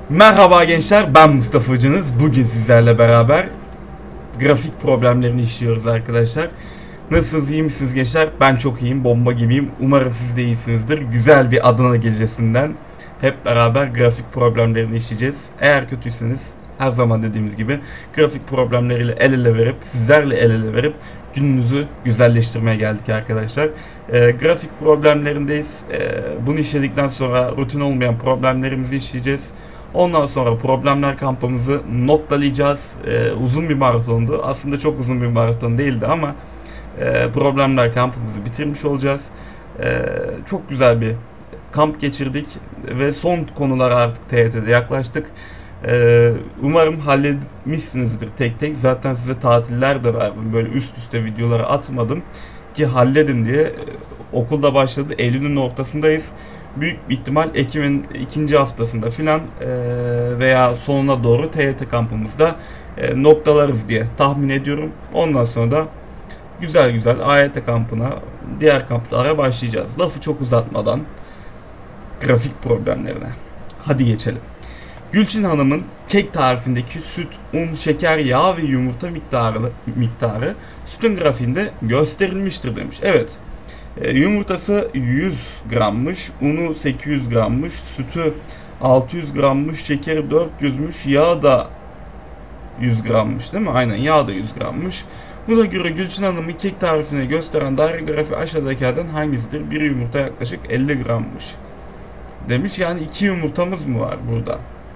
Merhaba gençler, ben Mustafa Hocanız. Bugün sizlerle beraber grafik problemlerini işliyoruz arkadaşlar. Nasılsınız, iyi misiniz gençler? Ben çok iyiyim, bomba gibiyim. Umarım siz de iyisinizdir. Güzel bir Adana gecesinden hep beraber grafik problemlerini işleyeceğiz. Eğer kötüyseniz her zaman dediğimiz gibi grafik problemleriyle el ele verip, sizlerle el ele verip gününüzü güzelleştirmeye geldik arkadaşlar. Grafik problemlerindeyiz. Bunu işledikten sonra rutin olmayan problemlerimizi işleyeceğiz. Ondan sonra problemler kampımızı noktalayacağız. Uzun bir maratondu. Aslında çok uzun bir maraton değildi ama problemler kampımızı bitirmiş olacağız. Çok güzel bir kamp geçirdik ve son konulara artık TYT'de yaklaştık. Umarım halletmişsinizdir tek tek. Zaten size tatiller de verdim. Böyle üst üste videoları atmadım ki halledin diye. Okulda başladı. Eylül'ün ortasındayız. Büyük bir ihtimal Ekim'in ikinci haftasında filan veya sonuna doğru TYT kampımızda noktalarız diye tahmin ediyorum. Ondan sonra da güzel güzel AYT kampına, diğer kamplara başlayacağız. Lafı çok uzatmadan grafik problemlerine. Hadi geçelim. Gülçin Hanım'ın kek tarifindeki süt, un, şeker, yağ ve yumurta miktarı sütün grafiğinde gösterilmiştir demiş. Evet. Yumurtası 100 grammış, unu 800 grammış, sütü 600 grammış, şekeri 400'müş, yağ da 100 grammış değil mi? Aynen, yağ da 100 grammış. Buna göre Gülçin Hanım'ın kek tarifine gösteren daire grafiği aşağıdakilerden hangisidir? Bir yumurta yaklaşık 50 grammış demiş. Yani 2 yumurtamız mı var burada?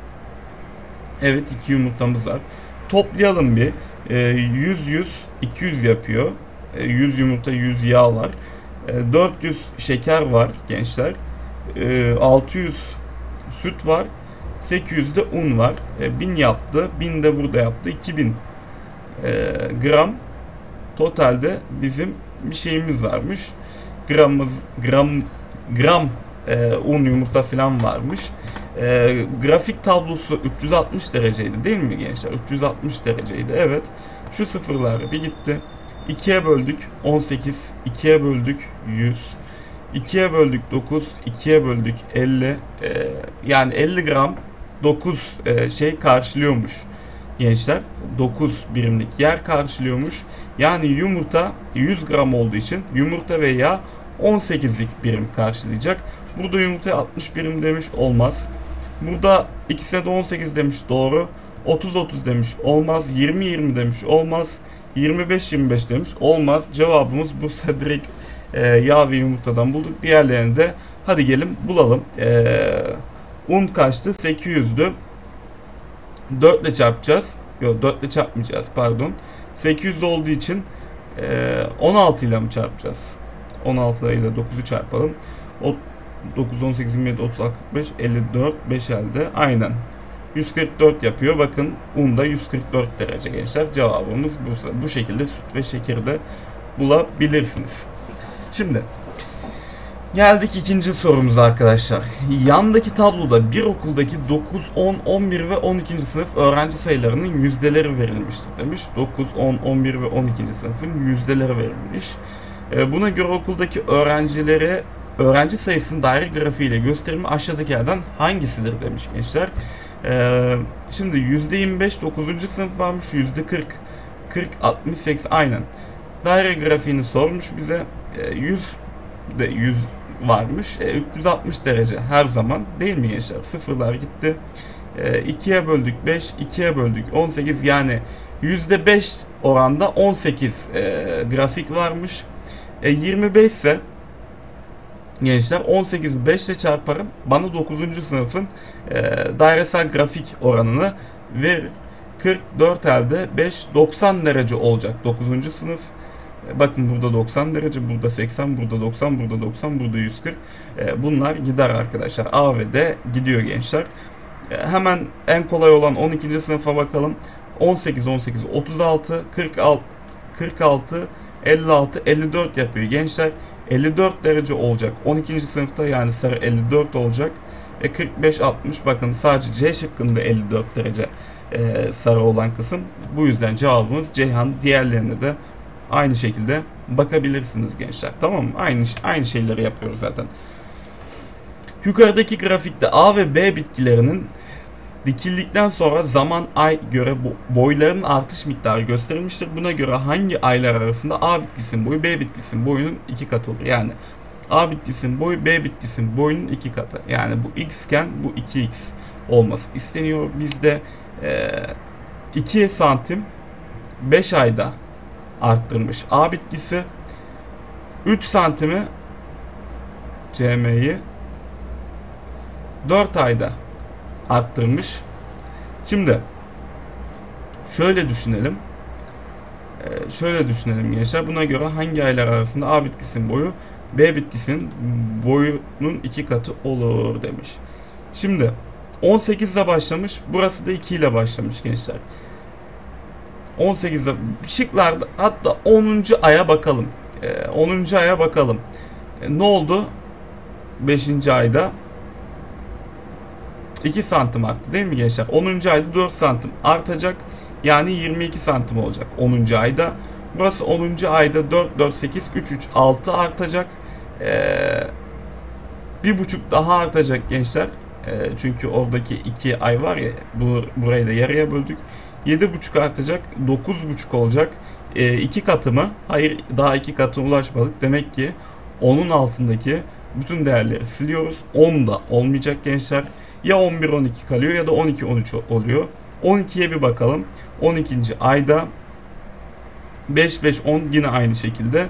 Evet, 2 yumurtamız var. Toplayalım bir. 100 200 yapıyor. 100 yumurta 100 yağ var. 400 şeker var gençler. 600 süt var. 800 de un var. 1000 yaptı. 1000 de burada yaptı. 2000 gram totalde bizim bir şeyimiz varmış. Gram un, yumurta falan varmış. Grafik tablosu 360 dereceydi değil mi gençler? 360 dereceydi. Evet. Şu sıfırlar bir gitti. 2'ye böldük 18, 2'ye böldük 100, 2'ye böldük 9, 2'ye böldük 50. Yani 50 gram 9 şey karşılıyormuş gençler. 9 birimlik yer karşılıyormuş. Yani yumurta 100 gram olduğu için yumurta ve yağ 18'lik birim karşılayacak. Burada yumurta 60 birim demiş, olmaz. Burada ikisine de 18 demiş, doğru. 30 demiş, olmaz. 20 demiş, olmaz. 25 demiş, olmaz. Cevabımız bu. Direkt yağ ve yumurtadan bulduk. Diğerlerini de hadi gelin bulalım. Un kaçtı? 800'dü. 4 ile çarpacağız. Yok, 4 ile çarpmayacağız, pardon. 800 olduğu için 16 ile mi çarpacağız? 16 ile 9'u çarpalım. 9, 18, 27, 30, 45, 54, 5 elde. Aynen. 144 yapıyor. Bakın, un da 144 derece gençler. Cevabımız bu şekilde süt ve şekeri de bulabilirsiniz. Şimdi geldik ikinci sorumuza arkadaşlar. Yandaki tabloda bir okuldaki 9, 10, 11 ve 12. sınıf öğrenci sayılarının yüzdeleri verilmiştir demiş. 9, 10, 11 ve 12. sınıfın yüzdeleri verilmiş. Buna göre okuldaki öğrenci sayısının daire grafiğiyle gösterimi aşağıdakilerden hangisidir demiş gençler. Şimdi %25 9. sınıf varmış, %40 40 60 80 aynen. Daire grafiğini sormuş bize. 100 de 100 varmış. 360 derece her zaman değil mi gençler? Sıfırlar gitti. 2'ye böldük 5, 2'ye böldük 18, yani %5 oranda 18 grafik varmış. 25 ise gençler 18'i 5 ile çarparım. Bana 9. sınıfın dairesel grafik oranını verir. 44 elde 5 90 derece olacak 9. sınıf. Bakın, burada 90 derece, burada 80, burada 90, burada 90, burada 140. Bunlar gider arkadaşlar. A ve D gidiyor gençler. Hemen en kolay olan 12. sınıfa bakalım. 18 36 46 56 54 yapıyor gençler. 54 derece olacak 12. sınıfta, yani sarı 54 olacak. 45 60, bakın sadece C şıkkında 54 derece sarı olan kısım. Bu yüzden cevabımız Ceyhan. Diğerlerine de aynı şekilde bakabilirsiniz gençler. Tamam mı? Aynı şeyleri yapıyoruz zaten. Yukarıdaki grafikte A ve B bitkilerinin Dikildikten sonra zaman ay göre boyların artış miktarı gösterilmiştir. Buna göre hangi aylar arasında A bitkisinin boyu B bitkisinin boyunun 2 katı olur. Yani A bitkisinin boyu B bitkisinin boyunun 2 katı. Yani bu x iken bu 2x olması isteniyor. Bizde 2 santim 5 ayda arttırmış A bitkisi. 3 santimi CM'yi 4 ayda arttırmış. Şimdi şöyle düşünelim. Şöyle düşünelim gençler. Buna göre hangi aylar arasında A bitkisinin boyu B bitkisinin boyunun 2 katı olur demiş. Şimdi 18 ile başlamış. Burası da 2 ile başlamış gençler. 18'de şıklarda hatta 10. aya bakalım. 10. aya bakalım. Ne oldu? 5. ayda 2 santim arttı değil mi gençler? 10. ayda 4 santim artacak. Yani 22 santim olacak 10. ayda. Burası 10. ayda 4, 4, 8, 3, 3, 6 artacak. 1,5 daha artacak gençler. Çünkü oradaki 2 ay var ya, burayı da yarıya böldük. 7,5 artacak. 9,5 olacak. 2 katı mı? Hayır, daha 2 katına ulaşmadık. Demek ki 10'un altındaki bütün değerleri siliyoruz. 10 da olmayacak gençler. Ya 11, 12 kalıyor ya da 12, 13 oluyor. 12'ye bir bakalım. 12. ayda 5, 5, 10 yine aynı şekilde.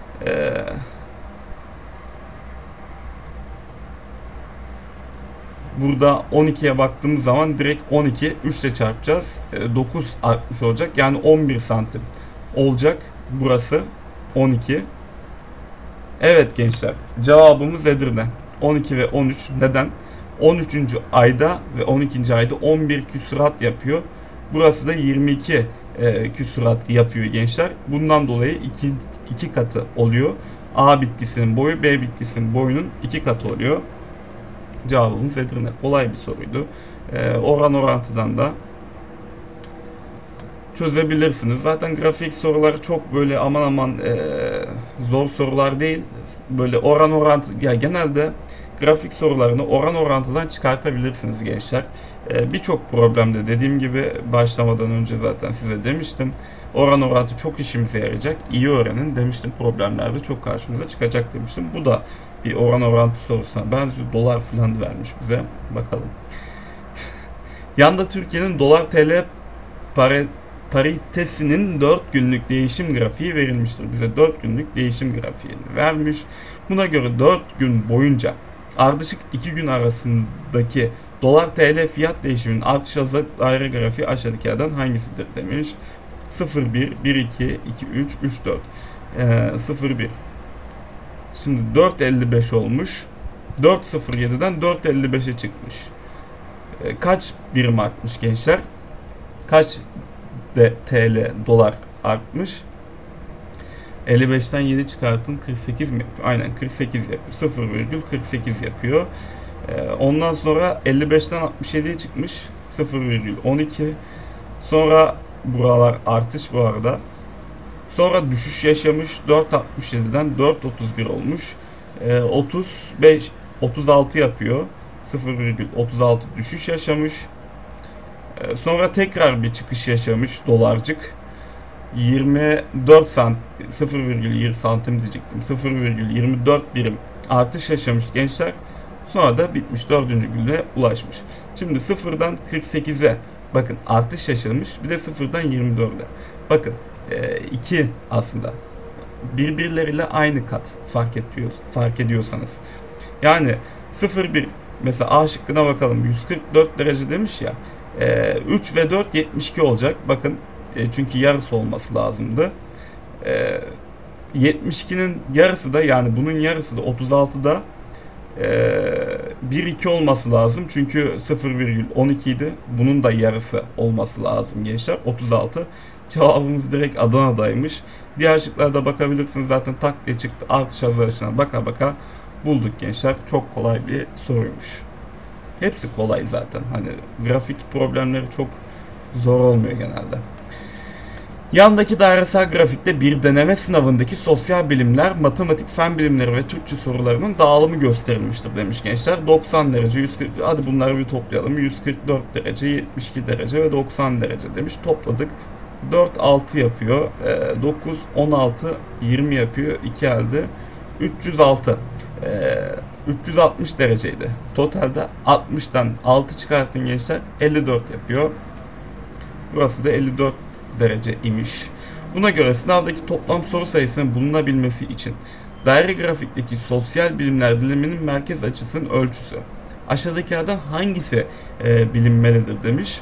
Burada 12'ye baktığımız zaman direkt 12 3 ile çarpacağız. 9 artmış olacak. Yani 11 santim olacak. Burası 12. Evet gençler, cevabımız Edirne. 12 ve 13. Neden? 13. ayda ve 12. ayda 11 küsurat yapıyor. Burası da 22 küsurat yapıyor gençler. Bundan dolayı 2 katı oluyor. A bitkisinin boyu B bitkisinin boyunun 2 katı oluyor. Cevabımız Edirne. Kolay bir soruydu. Oran orantıdan da çözebilirsiniz. Zaten grafik soruları çok böyle aman aman zor sorular değil. Böyle oran orantı, ya genelde grafik sorularını oran orantıdan çıkartabilirsiniz gençler. Birçok problemde dediğim gibi başlamadan önce zaten size demiştim. Oran orantı çok işimize yarayacak. İyi öğrenin demiştim. Problemlerde çok karşımıza çıkacak demiştim. Bu da bir oran orantı sorusuna benziyor. Dolar falan vermiş bize. Bakalım. Yanda Türkiye'nin dolar TL paritesinin 4 günlük değişim grafiği verilmiştir. Bize 4 günlük değişim grafiğini vermiş. Buna göre 4 gün boyunca ardışık 2 gün arasındaki dolar TL fiyat değişiminin artış azalt daire grafiği aşağıdakilerden hangisidir demiş. 0,1, 1,2, 2,3, 3,4. 0,1. Şimdi 4,55 olmuş. 4,07'den 4,55'e çıkmış. Kaç birim artmış gençler? Kaç TL dolar artmış? 55'ten 7 çıkartın, 48 mi yapıyor? Aynen 48 yapıyor. 0,48 yapıyor. Ondan sonra 55'ten 67'ye çıkmış. 0,12. Sonra buralar artış bu arada. Sonra düşüş yaşamış. 4,67'den 4,31 olmuş. 36 yapıyor. 0,36 düşüş yaşamış. Sonra tekrar bir çıkış yaşamış dolarcık. 24 0,20 santim diyecektim. 0,24 birim artış yaşamış gençler. Sonra da bitmiş, 4. güne ulaşmış. Şimdi 0'dan 48'e bakın artış yaşamış. Bir de 0'dan 24'e. Bakın 2 aslında birbirleriyle aynı kat fark ediyorsanız. Yani 0,1 mesela A şıkkına bakalım. 144 derece demiş ya. 3 ve 4 72 olacak. Bakın çünkü yarısı olması lazımdı. 72'nin yarısı da, yani bunun yarısı da 36'da 1,2 olması lazım. Çünkü 0,12 idi. Bunun da yarısı olması lazım gençler. 36. Cevabımız direkt Adana'daymış. Diğer şıklarda bakabilirsiniz. Zaten tak diye çıktı. Artış azalışına baka baka bulduk gençler. Çok kolay bir soruymuş. Hepsi kolay zaten. Hani grafik problemleri çok zor olmuyor genelde. Yandaki dairesel grafikte bir deneme sınavındaki sosyal bilimler, matematik, fen bilimleri ve Türkçe sorularının dağılımı gösterilmiştir demiş gençler. 90 derece, 140, hadi bunları bir toplayalım. 144 derece, 72 derece ve 90 derece demiş. Topladık. 4, 6 yapıyor. 9, 16, 20 yapıyor. 2 elde. 306. 360 dereceydi. Totalde 60'tan 6 çıkartın gençler. 54 yapıyor. Burası da 54 derece imiş. Buna göre sınavdaki toplam soru sayısının bulunabilmesi için daire grafikteki sosyal bilimler diliminin merkez açısının ölçüsü aşağıdakilerden hangisi bilinmelidir demiş.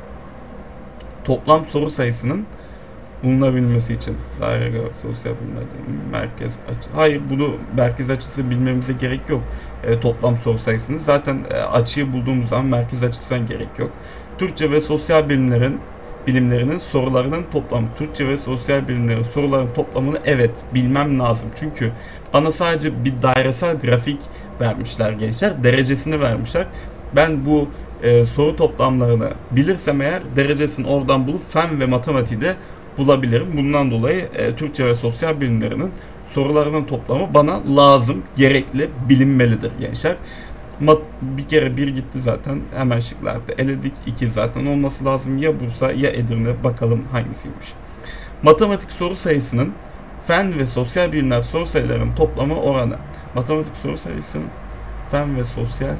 Toplam soru sayısının bulunabilmesi için daire grafik sosyal bilimler diliminin merkez açı. Hayır, bunu merkez açısı bilmemize gerek yok. Toplam soru sayısını zaten açıyı bulduğumuz zaman merkez açısından gerek yok. Türkçe ve sosyal bilimlerinin sorularının toplamı. Türkçe ve sosyal bilimlerin soruların toplamını evet bilmem lazım. Çünkü bana sadece bir dairesel grafik vermişler gençler. Derecesini vermişler. Ben bu soru toplamlarını bilirsem eğer derecesini oradan bulup fen ve matematiği de bulabilirim. Bundan dolayı Türkçe ve sosyal bilimlerinin sorularının toplamı bana lazım, gerekli, bilinmelidir gençler. Bir kere bir gitti zaten, hemen şıklarda eledik. 2 zaten olması lazım, ya Bursa ya Edirne, bakalım hangisiymiş. Matematik soru sayısının fen ve sosyal bilimler soru sayılarının toplamı oranı. Matematik soru sayısının fen ve sosyal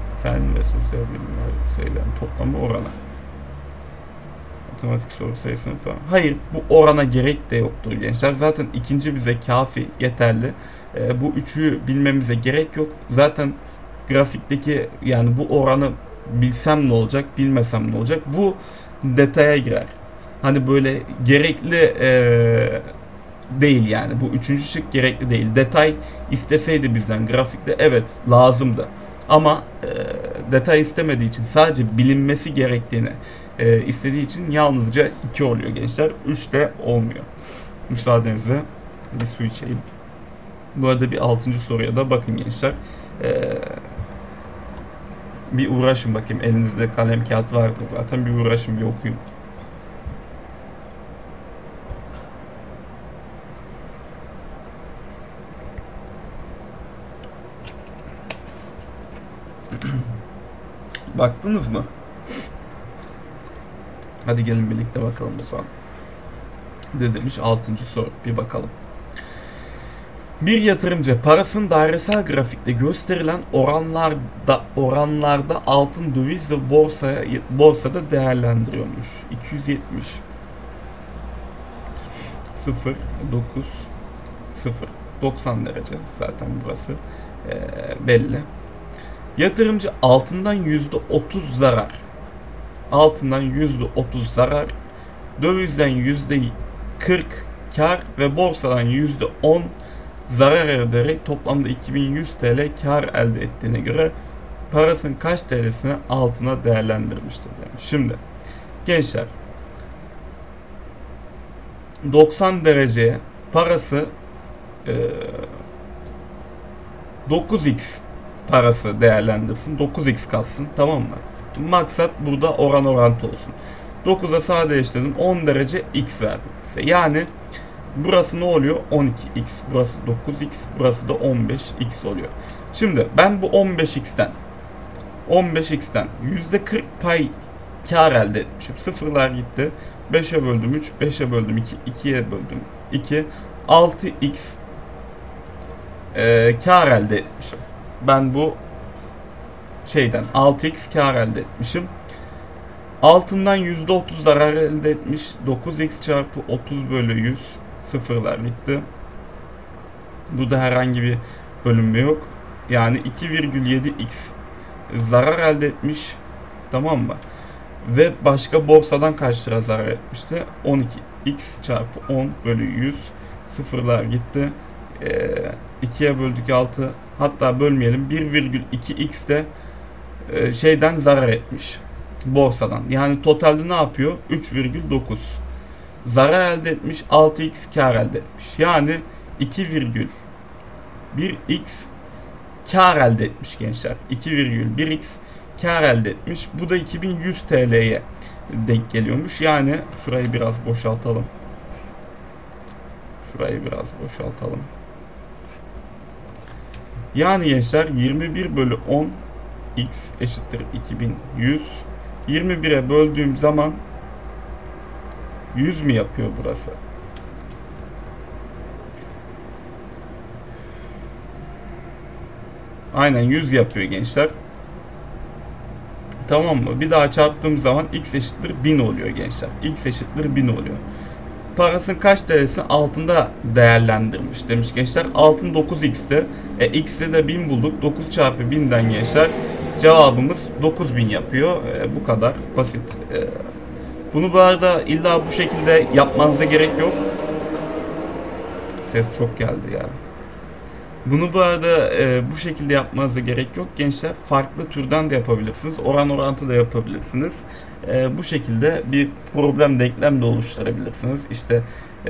bilimler sayılarının toplamı oranı. Matematik soru sayısının falan. Hayır, bu orana gerek de yoktur gençler. Zaten ikinci bize kafi, yeterli. Bu üçü bilmemize gerek yok. Zaten grafikteki, yani bu oranı bilsem ne olacak, bilmesem ne olacak? Bu detaya girer. Hani böyle gerekli değil yani. Bu üçüncü şık gerekli değil. Detay isteseydi bizden grafikte evet lazımdı. Ama detay istemediği için, sadece bilinmesi gerektiğini istediği için yalnızca 2 oluyor gençler. 3 de olmuyor. Müsaadenizle bir su içeyim. Bu arada bir 6. soruya da bakın gençler. Bir uğraşın bakayım. Elinizde kalem kağıt vardır zaten. Bir uğraşın, bir okuyun. Baktınız mı? Hadi gelin birlikte bakalım o zaman. Ne demiş 6. soru. Bir bakalım. Bir yatırımcı parasını dairesel grafikte gösterilen oranlarda altın, döviz ve borsada değerlendiriyormuş. 270 0 9 0 90 derece zaten burası belli. Yatırımcı altından %30 zarar, dövizden %40 kar ve borsadan %10 zarar ederek toplamda 2100 TL kar elde ettiğine göre parasının kaç TL'sini altına değerlendirmiştir demiş. Şimdi gençler 90 dereceye parası 9x parası değerlendirsin. 9x kalsın, tamam mı? Maksat burada oran orantı olsun. 9'a sadeleştirdim. 10 derece x verdim size. Yani burası ne oluyor? 12x. Burası 9x. Burası da 15x oluyor. Şimdi ben bu 15x'ten %40 pay kar elde etmişim. Sıfırlar gitti. 5'e böldüm 3. 5'e böldüm 2. 2'ye böldüm 2. 6x kar elde etmişim. Ben bu şeyden 6x kar elde etmişim. Altından %30 zarar elde etmiş. 9x çarpı 30 bölü 100. Sıfırlar gitti. Burada herhangi bir bölünme yok. Yani 2,7x zarar elde etmiş. Tamam mı? Ve başka borsadan kaç lira zarar etmişti? 12x çarpı 10 bölü 100. Sıfırlar gitti. 2'ye böldük 6. Hatta bölmeyelim. 1,2x de şeyden zarar etmiş. Borsadan. Yani totalde ne yapıyor? 3,9. Zarar elde etmiş. 6x kar elde etmiş. Yani 2,1x kar elde etmiş gençler. 2,1x kar elde etmiş. Bu da 2100 TL'ye denk geliyormuş. Yani şurayı biraz boşaltalım. Şurayı biraz boşaltalım. Yani gençler 21 bölü 10 x eşittir 2100. 21'e böldüğüm zaman 100 mi yapıyor burası? Aynen 100 yapıyor gençler. Tamam mı? Bir daha çarptığım zaman x eşittir 1000 oluyor gençler. X eşittir 1000 oluyor. Parasının kaç TL'si altında değerlendirmiş demiş gençler. Altın 9x'te. X'te de 1000 bulduk. 9 çarpı 1000'den gençler cevabımız 9000 yapıyor. Bu kadar basit. Bunu bu arada illa bu şekilde yapmanıza gerek yok. Ses çok geldi ya. Bunu bu arada bu şekilde yapmanıza gerek yok gençler. Farklı türden de yapabilirsiniz. Oran orantı da yapabilirsiniz. Bu şekilde bir problem denklem de oluşturabilirsiniz. İşte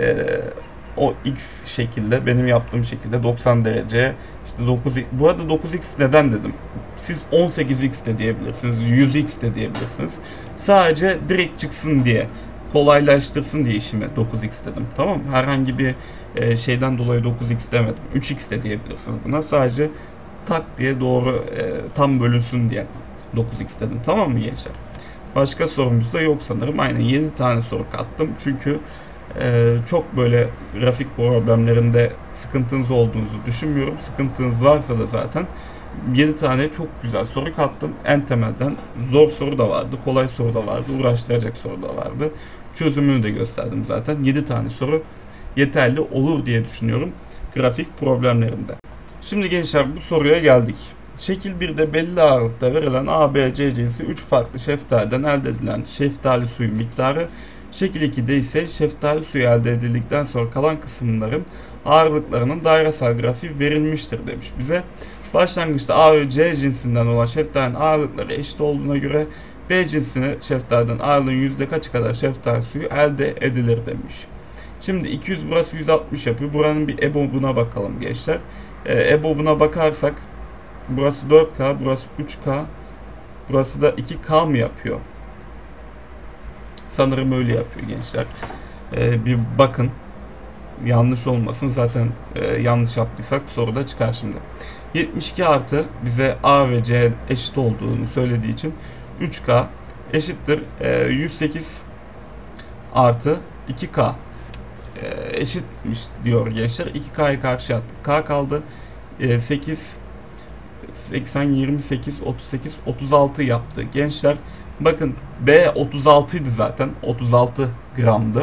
o x şekilde, benim yaptığım şekilde 90 derece. İşte 9, bu arada 9x neden dedim? Siz 18x de diyebilirsiniz, 100x de diyebilirsiniz. Sadece direkt çıksın diye, kolaylaştırsın diye işime 9x dedim. Tamam mı? Herhangi bir şeyden dolayı 9x demedim. 3x de diyebilirsiniz buna. Sadece tak diye doğru tam bölünsün diye 9x dedim. Tamam mı gençler? Başka sorumuz da yok sanırım. Aynen 7 tane soru kattım. Çünkü çok böyle grafik problemlerinde sıkıntınız olduğunuzu düşünmüyorum. Sıkıntınız varsa da zaten 7 tane çok güzel soru kattım. En temelden zor soru da vardı, kolay soru da vardı, uğraştıracak soru da vardı. Çözümünü de gösterdim zaten. 7 tane soru yeterli olur diye düşünüyorum grafik problemlerinde. Şimdi gençler bu soruya geldik. Şekil 1'de belli ağırlıkta verilen A, B, C cinsi 3 farklı şeftaliden elde edilen şeftali suyu miktarı, şekil 2'de ise şeftali suyu elde edildikten sonra kalan kısımların ağırlıklarının dairesel grafiği verilmiştir demiş bize. Başlangıçta A ve C cinsinden olan şeftalinin ağırlıkları eşit olduğuna göre B cinsine şeftaliden ağırlığın yüzde kaçı kadar şeftali suyu elde edilir demiş. Şimdi 200 burası 160 yapıyor. Buranın bir EBOB'una bakalım gençler. EBOB'una bakarsak burası 4K, burası 3K, burası da 2K mı yapıyor? Sanırım öyle yapıyor gençler. Bir bakın. Yanlış olmasın. Zaten yanlış yaptıysak soruda çıkar şimdi. 72 artı bize A ve C eşit olduğunu söylediği için 3K eşittir 108 artı 2K eşitmiş diyor gençler. 2K'yı karşıya attık. K kaldı. 8 80 28 38 36 yaptı. Gençler bakın B 36 idi zaten. 36 gramdı.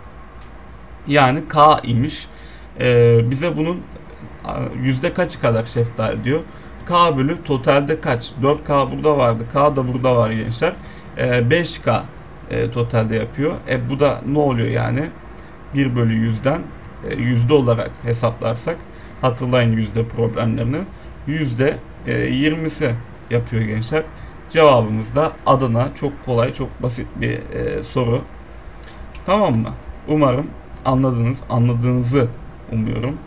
Yani K imiş. Bize bunun yüzde kaçı kadar şeftali diyor. K bölü totalde kaç? 4K burada vardı. K da burada var gençler. 5K totalde yapıyor. Bu da ne oluyor yani? 1 bölü 100'den yüzde olarak hesaplarsak, hatırlayın yüzde problemlerini, yüzde 20'si yapıyor gençler. Cevabımız da Adana. Çok kolay, çok basit bir soru. Tamam mı? Umarım anladığınızı umuyorum.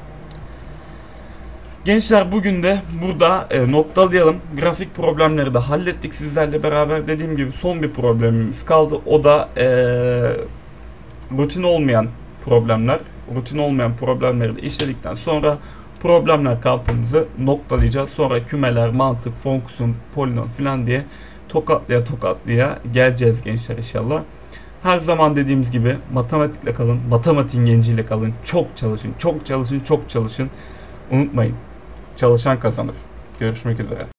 Gençler bugün de burada noktalayalım. Grafik problemleri de hallettik sizlerle beraber. Dediğim gibi son bir problemimiz kaldı. O da rutin olmayan problemler. Rutin olmayan problemleri de işledikten sonra problemler kampımızı noktalayacağız. Sonra kümeler, mantık, fonksiyon, polinom falan diye tokatlaya geleceğiz gençler inşallah. Her zaman dediğimiz gibi matematikle kalın, matematiğin genciyle kalın. Çok çalışın, çok çalışın, çok çalışın. Unutmayın, çalışan kazanır. Görüşmek üzere.